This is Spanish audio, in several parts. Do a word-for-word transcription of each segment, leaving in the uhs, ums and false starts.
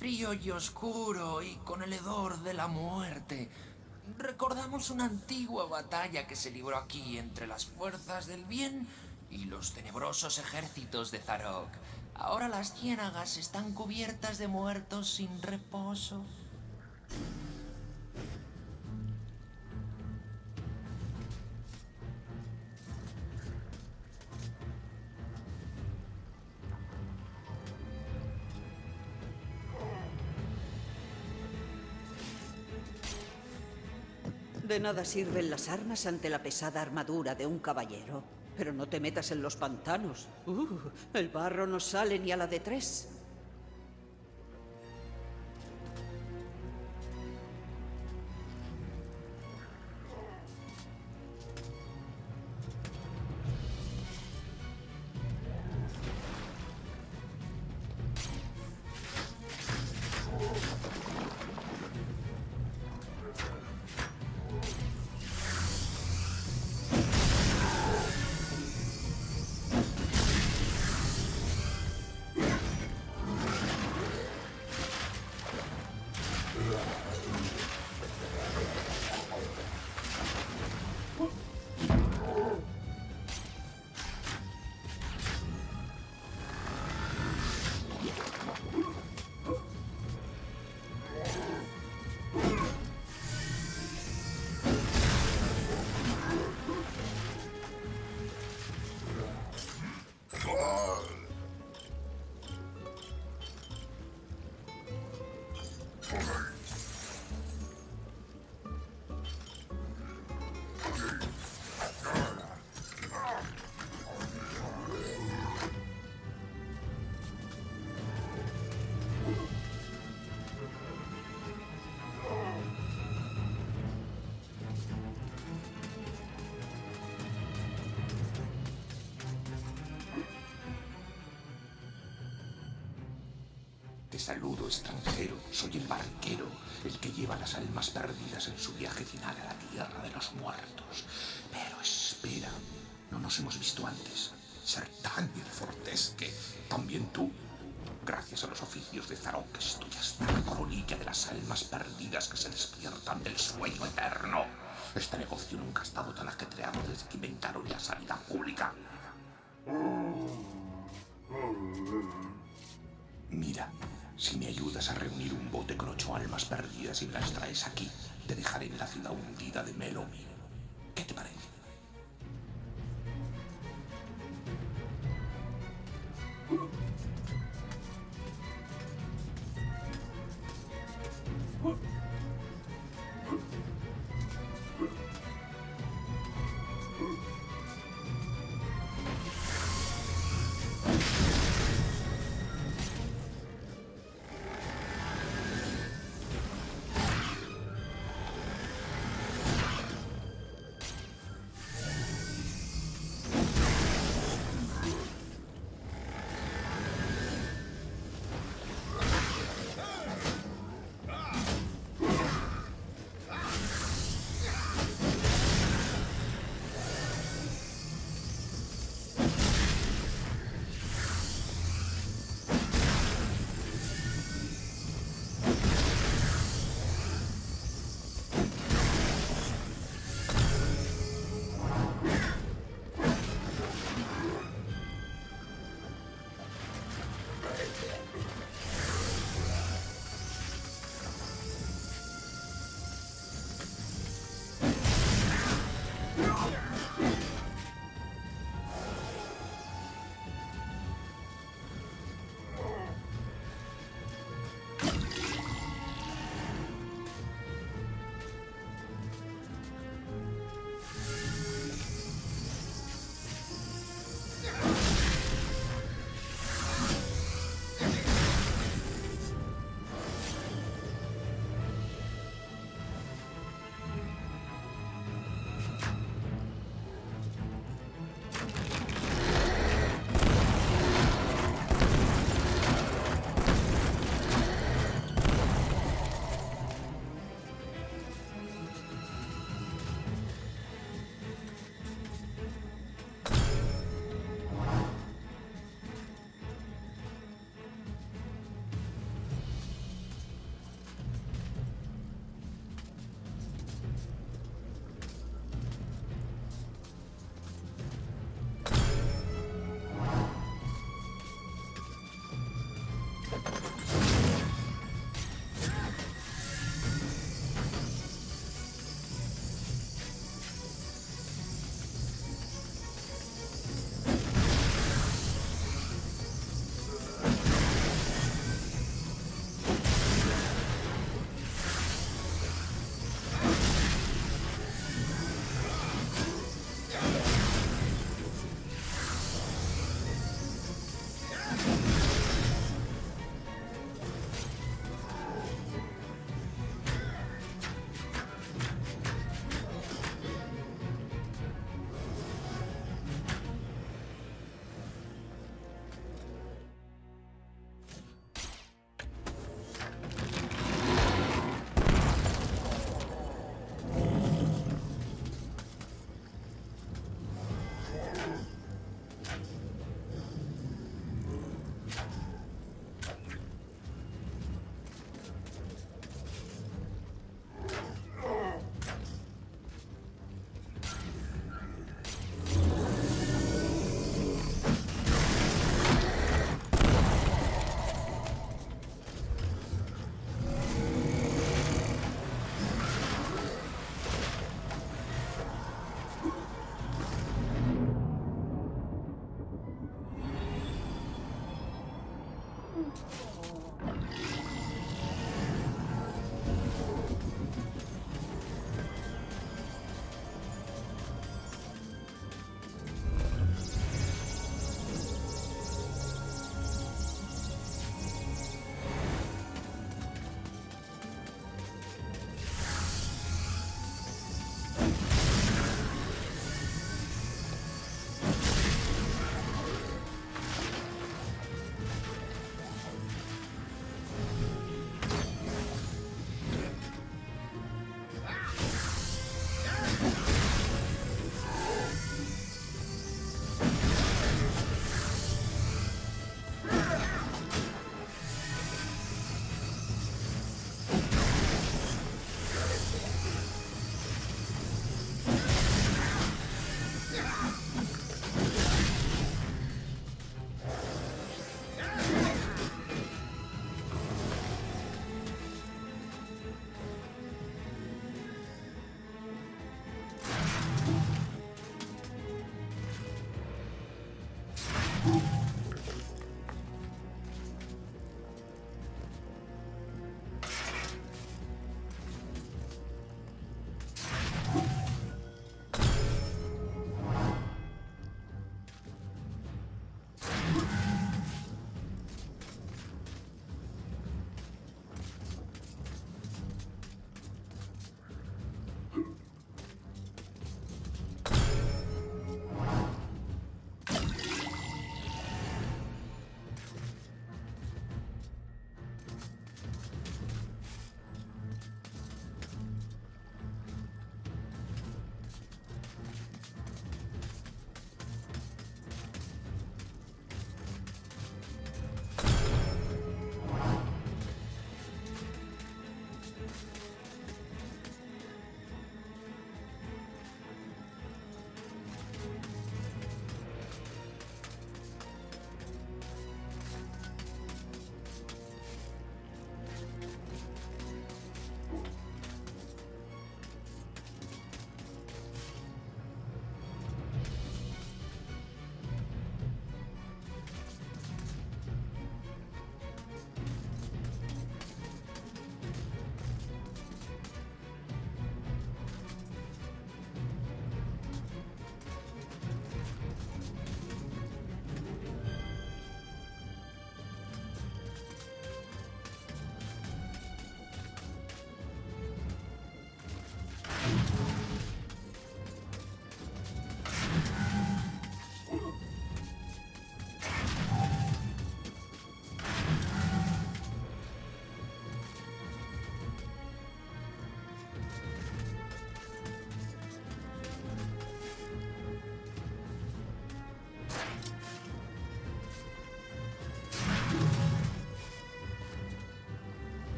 Frío y oscuro y con el hedor de la muerte. Recordamos una antigua batalla que se libró aquí entre las fuerzas del bien y los tenebrosos ejércitos de Zarok. Ahora las ciénagas están cubiertas de muertos sin reposo. De nada sirven las armas ante la pesada armadura de un caballero. Pero no te metas en los pantanos. Uh, el barro no sale ni a la de tres. Te saludo, extranjero. Soy el barquero, el que lleva las almas perdidas en su viaje final a la tierra de los muertos. Pero espera, no nos hemos visto antes. Ser tan fortesque, también tú. Gracias a los oficios de Zarok estoy hasta la coronilla de las almas perdidas que se despiertan del sueño eterno. Este negocio nunca ha estado tan ajetreado desde que inventaron la sanidad pública. Mira, si me ayudas a reunir un bote con ocho almas perdidas y me las traes aquí, te dejaré en la ciudad hundida de Melomi. ¿Qué te parece?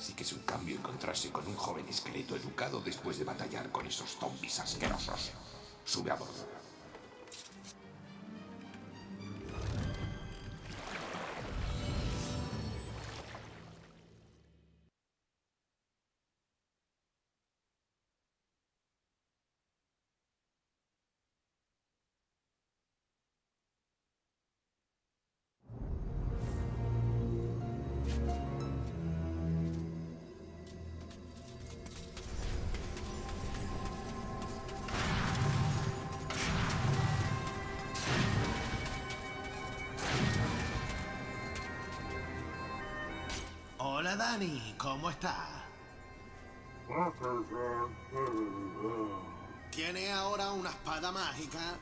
Sí que es un cambio encontrarse con un joven esqueleto educado después de batallar con esos zombies asquerosos. Sube a bordo. Hola Dani, ¿cómo estás? ¿Tiene ahora una espada mágica?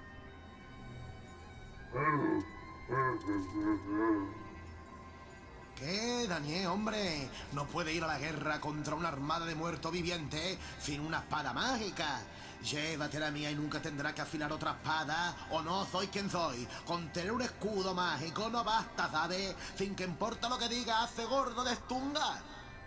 ¿Qué, Daniel, hombre? No puede ir a la guerra contra una armada de muertos vivientes sin una espada mágica. Llévate la mía y nunca tendrá que afilar otra espada, o no soy quien soy. Con tener un escudo mágico no basta, ¿sabes? Sin que importa lo que diga, hace gordo de Stunga.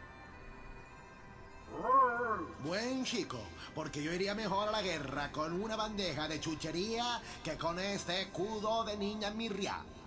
Buen chico, porque yo iría mejor a la guerra con una bandeja de chuchería que con este escudo de niña mirria.